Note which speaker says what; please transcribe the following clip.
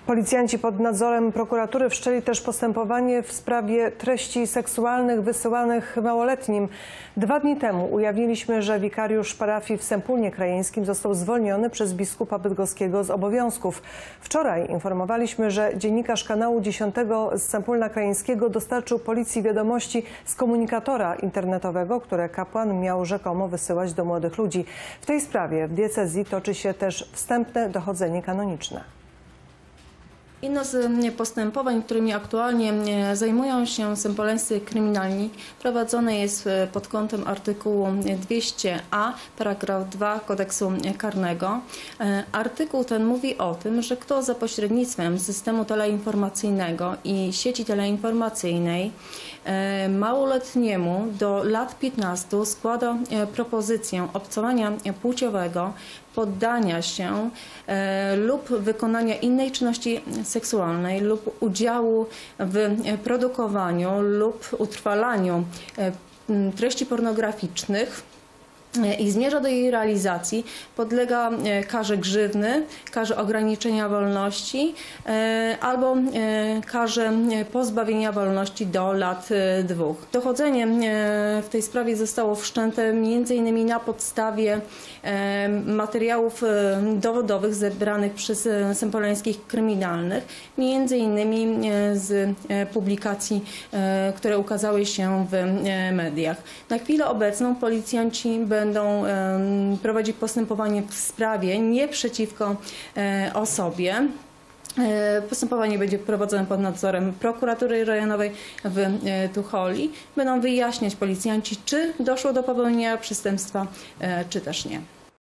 Speaker 1: Policjanci pod nadzorem prokuratury wszczęli też postępowanie w sprawie treści seksualnych wysyłanych małoletnim. 2 dni temu ujawniliśmy, że wikariusz parafii w Sępólnie Krajeńskim został zwolniony przez biskupa bydgoskiego z obowiązków. Wczoraj informowaliśmy, że dziennikarz kanału 10 z Sępólna Krajeńskiego dostarczył policji wiadomości z komunikatora internetowego, które kapłan miał rzekomo wysyłać do młodych ludzi. W tej sprawie w diecezji toczy się też wstępne dochodzenie kanoniczne.
Speaker 2: Jedno z postępowań, którymi aktualnie zajmują się sępoleńscy kryminalni, prowadzone jest pod kątem artykułu 200a, paragraf 2 kodeksu karnego. Artykuł ten mówi o tym, że kto za pośrednictwem systemu teleinformacyjnego i sieci teleinformacyjnej małoletniemu do lat 15 składa propozycję obcowania płciowego, poddania się lub wykonania innej czynności seksualnej lub udziału w produkowaniu lub utrwalaniu treści pornograficznych i zmierza do jej realizacji, podlega karze grzywny, karze ograniczenia wolności albo karze pozbawienia wolności do lat 2. Dochodzenie w tej sprawie zostało wszczęte m.in. na podstawie materiałów dowodowych zebranych przez sępoleńskich kryminalnych, m.in. z publikacji, które ukazały się w mediach. Na chwilę obecną policjanci będą prowadzić postępowanie w sprawie nie przeciwko osobie. Postępowanie będzie prowadzone pod nadzorem prokuratury rejonowej w Tucholi. Będą wyjaśniać policjanci, czy doszło do popełnienia przestępstwa, czy też nie.